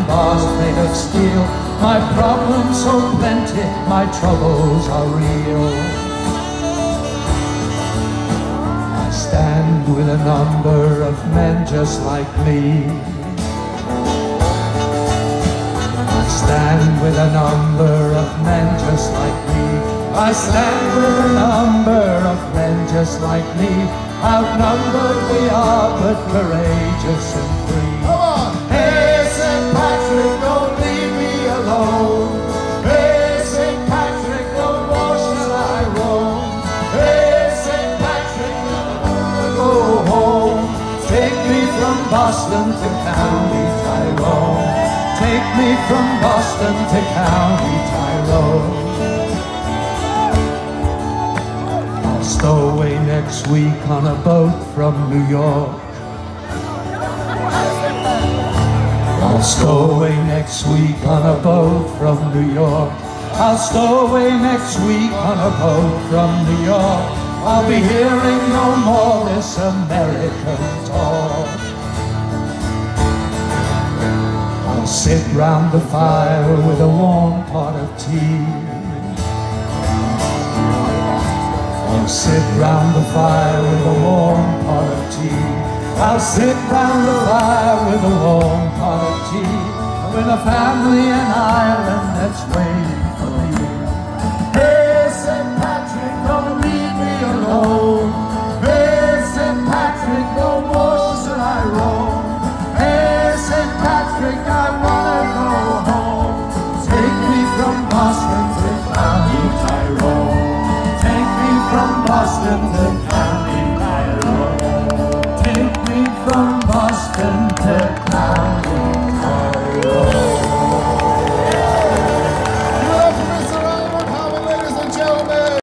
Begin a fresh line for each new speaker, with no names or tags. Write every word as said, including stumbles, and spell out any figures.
bars made of steel. My problems so plenty, my troubles are real. I stand with a number of men just like me. I stand with a number of men just like me. I stand with a number of men just like me. Outnumbered we are, but courageous and free.
Come on!
Hey, Saint Patrick, don't leave me alone. Hey, Saint Patrick, no more shall I roam. Hey, Saint Patrick, never go home. Take me from Boston to County Tyrone. Take me from Boston to County Tyrone. I'll stow away next week on a boat from New York. I'll stow away next week on a boat from New York. I'll stow away next week on a boat from New York. I'll be hearing no more this American talk. I'll sit round the fire with a warm pot of tea. I'll sit round the fire with a warm pot of tea. I'll sit round the fire with a warm pot of tea, with a family in Ireland that's waiting